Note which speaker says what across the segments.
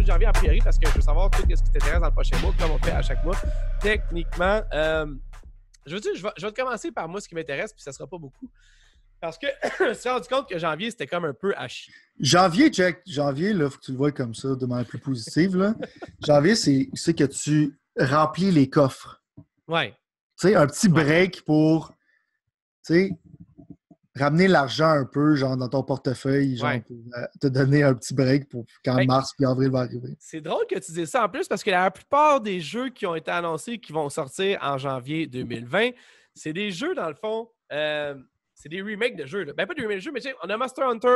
Speaker 1: de janvier a priori parce que je veux savoir tout ce qui t'intéresse dans le prochain mois, comme on fait à chaque mois. Techniquement, je veux dire, je vais commencer par moi ce qui m'intéresse, puis ça sera pas beaucoup. Parce que je me suis rendu compte que janvier, c'était comme un peu à chier.
Speaker 2: Janvier, Jack, janvier, là, faut que tu le vois comme ça, de manière plus positive. Là. Janvier, c'est que tu remplis les coffres.
Speaker 1: Ouais.
Speaker 2: Tu sais, un petit break pour, tu sais, ramener l'argent un peu, genre, dans ton portefeuille, genre, pour te donner un petit break pour quand mars puis avril va arriver.
Speaker 1: C'est drôle que tu dises ça en plus parce que la plupart des jeux qui ont été annoncés qui vont sortir en janvier 2020, c'est des jeux, dans le fond, c'est des remakes de jeux. Là. Ben, pas des remakes de jeux, mais tu sais, on a Monster Hunter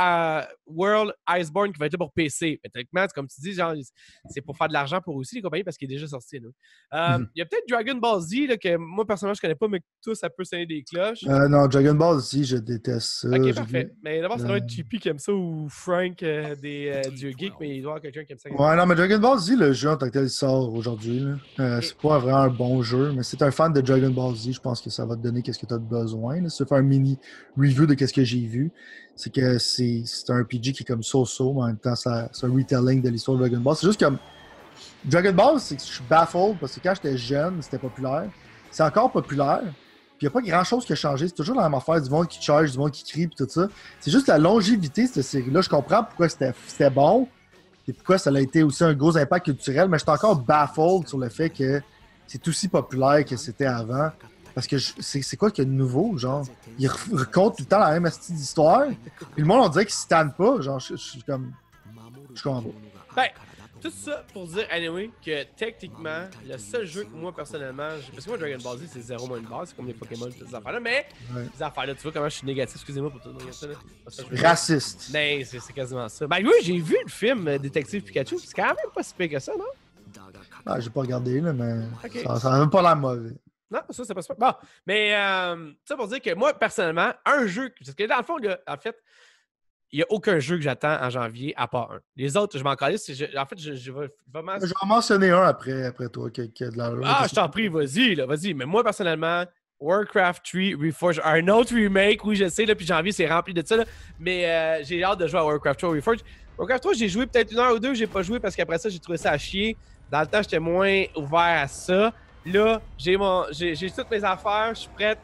Speaker 1: World Iceborne qui va être là pour PC. Mais techniquement, comme tu dis, genre, c'est pour faire de l'argent pour aussi les compagnies parce qu'il est déjà sorti. Il y a peut-être Dragon Ball Z là, que moi, personnellement, je connais pas, mais que tout ça peut sonner des cloches.
Speaker 2: Non, Dragon Ball Z, je déteste ça.
Speaker 1: Ok, parfait. Mais d'abord, ça doit être JP qui aime ça ou Frank des Dieu Geek, mais il doit y avoir quelqu'un qui aime ça.
Speaker 2: Ouais, non, mais Dragon Ball Z, le jeu en tant que tel, il sort aujourd'hui. C'est pas vraiment un bon jeu, mais si t'es un fan de Dragon Ball Z, je pense que ça va te donner qu'est-ce que tu as besoin. Là. Si tu fais un mini review de qu'est-ce que j'ai vu, c'est que c'est un RPG qui est comme so-so, mais en même temps, c'est un retelling de l'histoire de Dragon Ball. C'est juste comme Dragon Ball, c'est que je suis baffled parce que quand j'étais jeune, c'était populaire. C'est encore populaire. Puis il n'y a pas grand-chose qui a changé. C'est toujours la même affaire, du monde qui charge, du monde qui crie, puis tout ça. C'est juste la longévité de cette série-là. Je comprends pourquoi c'était bon et pourquoi ça a été aussi un gros impact culturel, mais je suis encore baffled sur le fait que c'est aussi populaire que c'était avant. Parce que c'est quoi qu'il y a de nouveau, genre? Ils racontent tout le temps la même astuce d'histoire. Puis le monde, on dirait qu'ils se tannent pas. Genre, je suis comme... Je comprends pas.
Speaker 1: Ben, tout ça pour dire, anyway, que techniquement, le seul jeu que moi, personnellement, parce que moi, Dragon Ball Z, c'est zéro moins une base, c'est comme les Pokémon, toutes ces affaires-là, mais ces affaires-là, tu vois comment je suis négatif, excusez-moi pour tout dire ça, là.
Speaker 2: Raciste.
Speaker 1: Ben, c'est quasiment ça. Ben oui, j'ai vu le film Détective Pikachu, c'est quand même pas si pire que ça, non?
Speaker 2: Ah, j'ai pas regardé, là, mais ça n'a même pas l'air mauvais.
Speaker 1: Non, ça, c'est pas super. Bon, mais ça pour dire que moi, personnellement, un jeu, parce que dans le fond, en fait, il n'y a aucun jeu que j'attends en janvier à part un. Les autres, je m'en calisse. En fait, je vais vraiment...
Speaker 2: Je vais en mentionner un après toi qui a de la...
Speaker 1: Ah, je t'en prie, vas-y. Mais moi, personnellement, Warcraft 3 Reforged, un autre remake, oui, je sais, là, puis janvier, c'est rempli de ça, là, mais j'ai hâte de jouer à Warcraft 3 Reforged. Warcraft 3, j'ai joué peut-être 1 heure ou 2, j'ai pas joué parce qu'après ça, j'ai trouvé ça à chier. Dans le temps, j'étais moins ouvert à ça. Là, j'ai toutes mes affaires, je suis prête,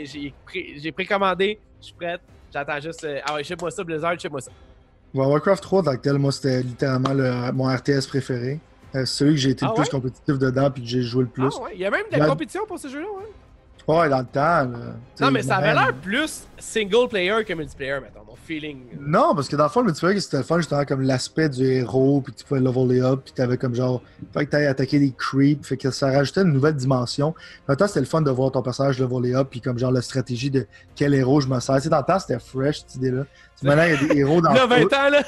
Speaker 1: j'ai précommandé, je suis prête. J'attends juste. Ah ouais, ship-moi ça, Blizzard, ship-moi ça.
Speaker 2: Ouais, Warcraft 3, dans lequel moi, c'était littéralement mon RTS préféré. C'est celui que j'ai été le plus compétitif dedans puis que j'ai joué le plus.
Speaker 1: Ah ouais, il y a même de la compétition pour ce jeu-là, ouais.
Speaker 2: Ouais, dans le temps. Là,
Speaker 1: non, mais ça avait l'air plus single player que multiplayer, mettons, mon feeling.
Speaker 2: Non, parce que dans le fond, le multiplayer, c'était le fun, justement, comme l'aspect du héros, puis tu pouvais leveler up, puis t'avais comme genre, fait que t'allais attaquer des creeps, fait que ça rajoutait une nouvelle dimension. En même temps, c'était le fun de voir ton personnage leveler up, puis comme genre la stratégie de quel héros je me sers. Tu sais, dans le temps, c'était fresh, cette idée-là. Maintenant, il y a des héros dans tout.
Speaker 1: Il y a 20 ans, là!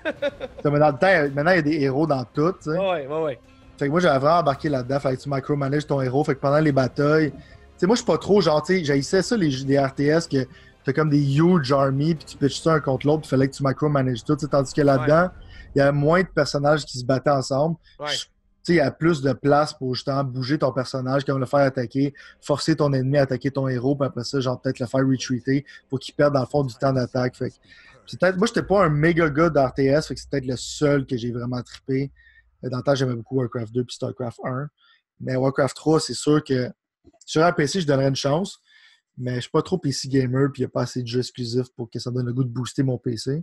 Speaker 2: Maintenant, il y a des héros dans tout, tu sais.
Speaker 1: Ouais.
Speaker 2: Fait que moi, j'avais vraiment embarqué là-dedans, fait que tu micromanages ton héros, fait que pendant les batailles, tu sais, moi, je suis pas trop genre, tu sais, j'haïssais ça, des RTS, que t'as comme des huge armies, puis tu pitches ça un contre l'autre, puis il fallait que tu micromanages tout, tandis que là-dedans, il y a moins de personnages qui se battaient ensemble.
Speaker 1: Ouais.
Speaker 2: Tu sais, il y a plus de place pour justement bouger ton personnage, comme le faire attaquer, forcer ton ennemi à attaquer ton héros, puis après ça, genre peut-être le faire retreater pour qu'il perde dans le fond du temps d'attaque. Fait que c'est peut-être, moi, j'étais pas un méga gars d'RTS, fait que c'est peut-être le seul que j'ai vraiment trippé. Dans le temps, j'aimais beaucoup Warcraft 2 puis Starcraft 1. Mais Warcraft 3, c'est sûr que sur un PC, je donnerais une chance. Mais je suis pas trop PC gamer puis il n'y a pas assez de jeux exclusifs pour que ça me donne le goût de booster mon PC.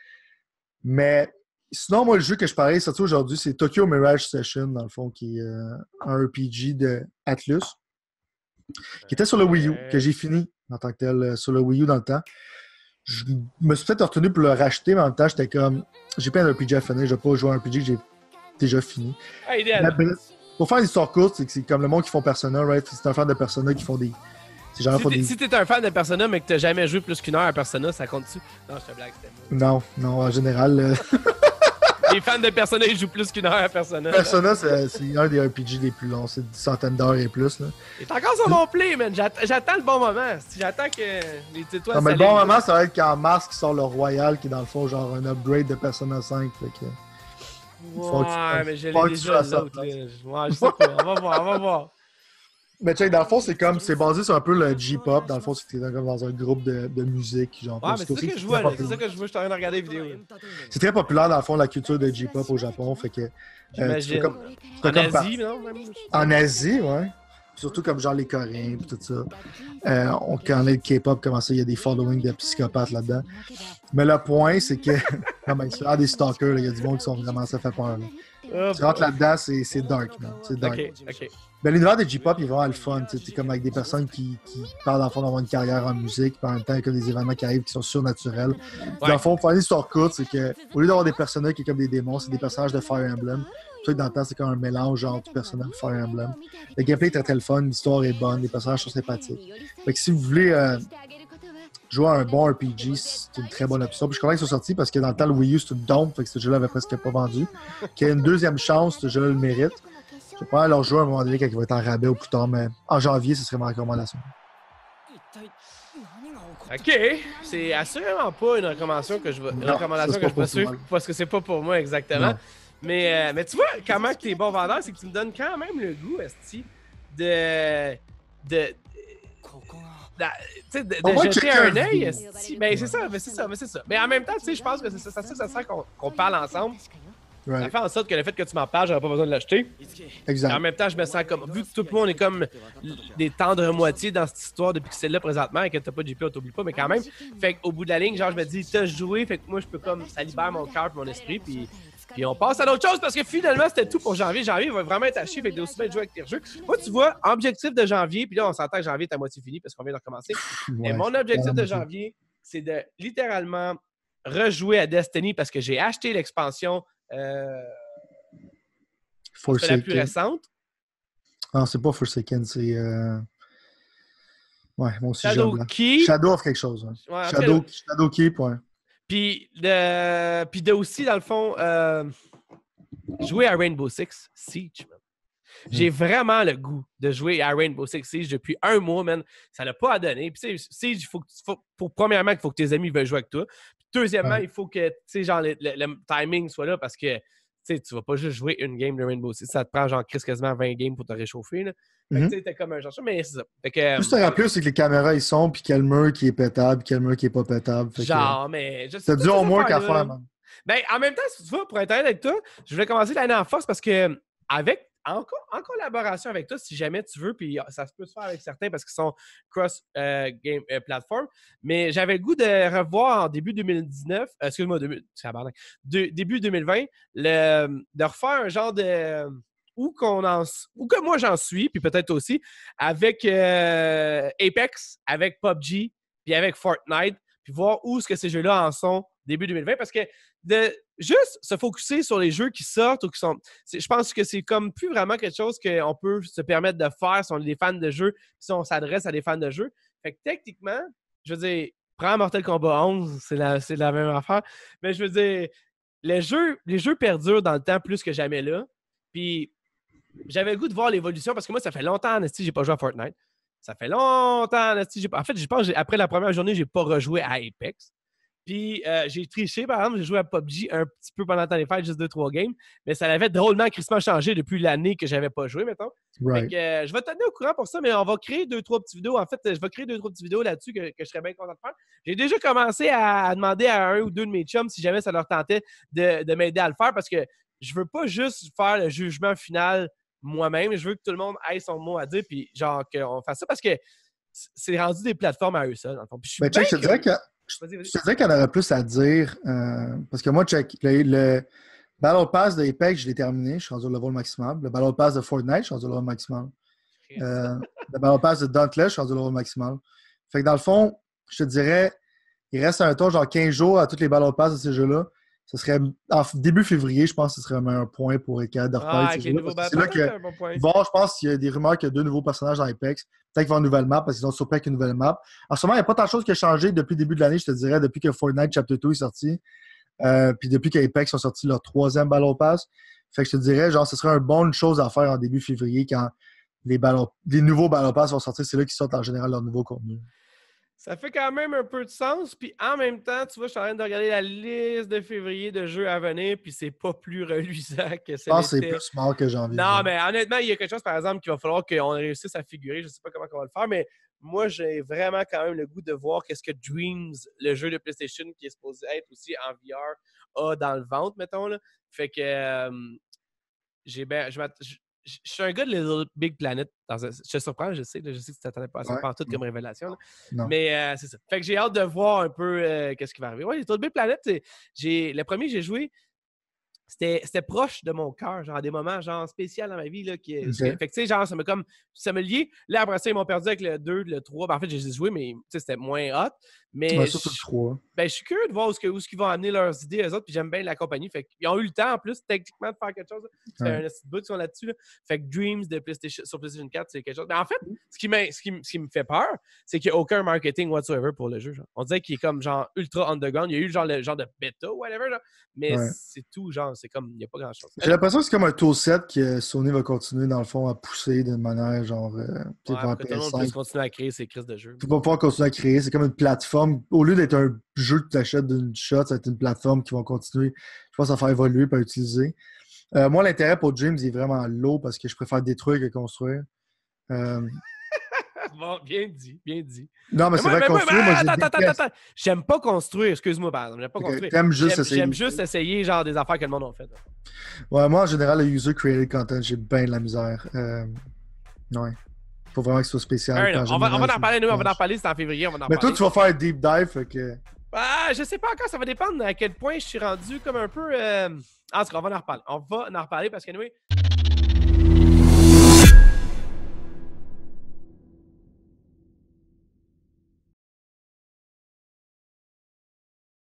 Speaker 2: Mais sinon, moi, le jeu que je parlais, surtout aujourd'hui, c'est Tokyo Mirage Session, dans le fond, qui est un RPG de Atlus, qui était sur le Wii U, que j'ai fini en tant que tel sur le Wii U dans le temps. Je me suis peut-être retenu pour le racheter, mais en même temps, j'étais comme, j'ai plein de RPG à finir, je vais pas jouer à un RPG que j'ai déjà fini.
Speaker 1: Ah, idéal.
Speaker 2: Pour faire une histoire courte, c'est comme le monde qui font Persona, right? C'est un fan de Persona qui font des...
Speaker 1: Si t'es un fan de Persona, mais que t'as jamais joué plus qu'une heure à Persona, ça compte-tu? Non, je te blague, c'était
Speaker 2: moi. Non, en général...
Speaker 1: Les fans de Persona, ils jouent plus qu'une heure à Persona.
Speaker 2: Persona, c'est un des RPG les plus longs. C'est des centaines d'heures et plus. Là.
Speaker 1: Il est encore sur mon play, man. J'attends le bon moment. J'attends que les étoiles...
Speaker 2: Non, mais le bon moment, ça va être quand Mars qui sort le Royal, qui est dans le fond genre un upgrade de Persona 5. Fait que...
Speaker 1: Ouais, mais j'ai déjà l'autre. Ouais, je sais pas. On va voir.
Speaker 2: Mais check, dans le fond, c'est basé sur un peu le J-pop. Dans le fond, c'est comme dans un groupe de musique. Genre,
Speaker 1: Ouais, mais c'est ça que je vois, là. C'est ça que je vois. Je suis en train de regarder les vidéos.
Speaker 2: c'est très populaire, dans le fond, la culture de J-pop au Japon. Fait que.
Speaker 1: J'imagine.
Speaker 2: En
Speaker 1: Asie, non?
Speaker 2: En Asie, ouais. Surtout comme genre les Coréens et tout ça. On connaît le K-pop, comment ça, il y a des followings de psychopathes là-dedans. Mais le point, c'est que. Non, mais c'est des stalkers, il y a du monde qui sont vraiment. Ça fait peur. Là. Tu rentres là-dedans, c'est dark, man. C'est dark.
Speaker 1: Ok.
Speaker 2: Ben, l'univers de J-pop, il est vraiment le fun. T'es comme avec des personnes qui parlent, dans le fond, d'avoir une carrière en musique, puis en même temps, il y a des événements qui arrivent qui sont surnaturels. Dans le fond, pour faire une histoire courte, c'est que au lieu d'avoir des personnages qui sont comme des démons, c'est des personnages de Fire Emblem. Tout dans le temps, c'est comme un mélange entre personnages de Fire Emblem. Le gameplay est très, très le fun, l'histoire est bonne, les personnages sont sympathiques. Fait que si vous voulez jouer à un bon RPG, c'est une très bonne option. Puis je suis content qu'ils soient sortis parce que dans le temps, le Wii U, c'est une dompe, fait que ce jeu-là avait presque pas vendu. Qu'il y a une deuxième chance, ce jeu-là le mérite. Je vais pas leur jouer à un moment donné quand il va être en rabais ou plus tard, mais en janvier, ce serait ma recommandation.
Speaker 1: Ok, c'est assurément pas une recommandation que je vais. Une recommandation que je vais suivre parce que c'est pas pour moi exactement. Mais tu vois, comment que t'es bon vendeur, c'est que tu me donnes quand même le goût, esti, de jeter un œil, esti. Ben c'est ça. Mais en même temps, tu sais, je pense que c'est ça sert qu'on parle ensemble.
Speaker 2: Right.
Speaker 1: Ça fait en sorte que le fait que tu m'en parles, j'aurais pas besoin de l'acheter.
Speaker 2: Exact.
Speaker 1: Et en même temps, je me sens comme. Vu que tout le monde est comme des tendres moitiés dans cette histoire depuis que c'est là présentement et que t'as pas de JP, on t'oublie pas, mais quand même. Fait qu'au bout de la ligne, genre, je me dis, t'as joué, fait que moi, je peux comme. Ça libère mon cœur et mon esprit, puis on passe à d'autres choses parce que finalement, c'était tout pour janvier. Janvier va vraiment être à chier, fait que t'es aussi bien de jouer avec tes jeux. Moi, tu vois, objectif de janvier, puis là, on s'entend que janvier est à moitié fini parce qu'on vient de recommencer.
Speaker 2: Ouais,
Speaker 1: et mon objectif de janvier, c'est de littéralement rejouer à Destiny parce que j'ai acheté l'expansion. C'est la plus récente.
Speaker 2: Non, c'est pas Forsaken, c'est. Ouais, moi aussi,
Speaker 1: Shadowkeep.
Speaker 2: Shadow of quelque chose. Ouais. Shadowkeep, ouais.
Speaker 1: Puis de aussi, dans le fond, jouer à Rainbow Six Siege, man. J'ai vraiment le goût de jouer à Rainbow Six Siege depuis un mois, man. Ça n'a pas à donner. Puis, Siege, premièrement, il faut que tes amis veulent jouer avec toi. Puis, deuxièmement, il faut que, genre, le timing soit là parce que, tu vas pas juste jouer une game de Rainbow Six. Ça te prend, genre, quasiment 20 games pour te réchauffer, là. Fait que, t'es comme un genre, mais c'est ça. Fait que.
Speaker 2: Juste te rappeler, c'est que les caméras, ils sont, puis quel mur qui est pétable, quel mur qui est pas pétable.
Speaker 1: Genre, mais.
Speaker 2: T'as dû au moins qu'à faire, man.
Speaker 1: Ben, en même temps, si tu vois, pour être honnête avec toi, je voulais commencer l'année en force parce que, en collaboration avec toi, si jamais tu veux, puis ça peut se faire avec certains parce qu'ils sont cross-game platform, mais j'avais le goût de revoir en début 2019, excuse-moi, début 2020, de refaire un genre de... Ou que moi j'en suis, puis peut-être aussi, avec Apex, avec PUBG, puis avec Fortnite, puis voir où est-ce que ces jeux-là en sont début 2020, parce que de juste se focusser sur les jeux qui sortent ou qui sont... Je pense que c'est comme plus vraiment quelque chose qu'on peut se permettre de faire si on est des fans de jeux, si on s'adresse à des fans de jeux. Fait que techniquement, je veux dire, prends Mortal Kombat 11, c'est la même affaire, mais je veux dire, les jeux perdurent dans le temps plus que jamais là, puis j'avais le goût de voir l'évolution parce que moi, ça fait longtemps, Nasty, j'ai pas joué à Fortnite. Ça fait longtemps, Nasty, en fait, je pense après la première journée, j'ai pas rejoué à Apex. Puis j'ai triché, par exemple, j'ai joué à PUBG un petit peu pendant le temps des fêtes, juste 2-3 games, mais ça avait drôlement crissement changé depuis l'année que j'avais pas joué, mettons.
Speaker 2: Right.
Speaker 1: Fait que je vais te tenir au courant pour ça, mais on va créer 2-3 petites vidéos. En fait, je vais créer 2-3 petites vidéos là-dessus que je serais bien content de faire. J'ai déjà commencé à demander à un ou deux de mes chums si jamais ça leur tentait de m'aider à le faire parce que je veux pas juste faire le jugement final moi-même. Je veux que tout le monde ait son mot à dire, puis genre qu'on fasse ça parce que c'est rendu des plateformes à eux seuls.
Speaker 2: Je te dirais qu'il y en aurait plus à dire parce que moi, check, le Battle Pass d'Apex, je l'ai terminé, je suis rendu au level maximal. Le Battle Pass de Fortnite, je suis rendu au level maximal. Le Battle Pass de Dauntless, je suis rendu au level maximal. Fait que dans le fond, je te dirais, il reste un tour, genre 15 jours à tous les Battle Pass de ces jeux-là. Ce serait en début février, je pense que ce serait un point pour être capable de reparler de ces jeux-là. C'est là que, bon, je pense qu'il y a des rumeurs qu'il y a 2 nouveaux personnages dans Apex. Peut-être qu'ils vont avoir une nouvelle map parce qu'ils ont surpris avec une nouvelle map. En ce moment, il n'y a pas tant de choses qui ont changé depuis le début de l'année, je te dirais, depuis que Fortnite Chapter 2 est sorti. Puis depuis qu'Apex ont sorti leur 3e Battle Pass. Fait que je te dirais, genre, ce serait une bonne chose à faire en début février quand les nouveaux Battle Pass vont sortir. C'est là qu'ils sortent en général leur nouveau contenu.
Speaker 1: Ça fait quand même un peu de sens. Puis en même temps, tu vois, je suis en train de regarder la liste de février de jeux à venir, puis c'est pas plus reluisant que
Speaker 2: Je pense que c'est
Speaker 1: l'était.
Speaker 2: plus smart que janvier.
Speaker 1: Non, mais honnêtement, il y a quelque chose, par exemple, qu'il va falloir qu'on réussisse à figurer. Je sais pas comment on va le faire, mais moi, j'ai vraiment quand même le goût de voir qu'est-ce que Dreams, le jeu de PlayStation qui est supposé être aussi en VR, a dans le ventre, mettons. Là. Fait que je suis un gars de Little Big Planet. Je te surprends, je sais que tu t'attendais pas à ça,
Speaker 2: Ouais.
Speaker 1: pas en tout comme révélation. Là.
Speaker 2: Non.
Speaker 1: Mais c'est ça. Fait que j'ai hâte de voir un peu qu'est-ce qui va arriver. Ouais, Little Big Planet, le premier que j'ai joué, c'était proche de mon cœur, genre à des moments genre spéciaux dans ma vie. Là,
Speaker 2: Ok.
Speaker 1: fait que tu sais, genre, ça me lié. Là, après ça, ils m'ont perdu avec le 2, le 3. Ben, en fait, j'ai joué, mais c'était moins hot. Mais
Speaker 2: Ouais, surtout le 3.
Speaker 1: je suis curieux de voir où ils vont amener leurs idées, eux autres, puis j'aime bien la compagnie. Fait qu'ils ont eu le temps, en plus, techniquement, de faire quelque chose. Ça fait un petit bout qui sont là-dessus. Là. Fait que Dreams sur PlayStation 4, c'est quelque chose. Mais en fait, ce qui me fait peur, c'est qu'il n'y a aucun marketing whatsoever pour le jeu. Genre. On dirait qu'il est comme genre ultra underground. Il y a eu le genre de bêta ou whatever, genre. Mais c'est tout, genre, c'est comme, il n'y a pas grand-chose.
Speaker 2: J'ai l'impression que c'est comme un toolset que Sony va continuer, dans le fond, à pousser d'une manière genre.
Speaker 1: Pour que tout le monde puisse continuer à créer ses crises de jeux.
Speaker 2: Tu vas pouvoir continuer à créer. C'est comme une plateforme. Au lieu d'être un jeu que tu achètes d'une shot, ça va être une plateforme qui va continuer, je pense, à faire évoluer et à utiliser. Moi, l'intérêt pour Dreams est vraiment low parce que je préfère détruire que construire.
Speaker 1: Bon, bien dit, bien dit.
Speaker 2: Non, mais c'est vrai, construire, moi,
Speaker 1: attends. J'aime pas construire, excuse-moi, par exemple. J'aime pas construire. J'aime juste essayer, genre, des affaires que le monde a fait.
Speaker 2: Ouais, moi, en général, le user-created content, j'ai bien de la misère. Ouais. Faut vraiment que ce soit spécial.
Speaker 1: On va en reparler, nous, on va en reparler, c'est en février, on va en
Speaker 2: mais
Speaker 1: parler.
Speaker 2: toi, tu vas faire un deep dive, fait que...
Speaker 1: Je sais pas encore, ça va dépendre à quel point je suis rendu comme un peu... En tout cas, on va en reparler. On va en reparler parce que, anyway,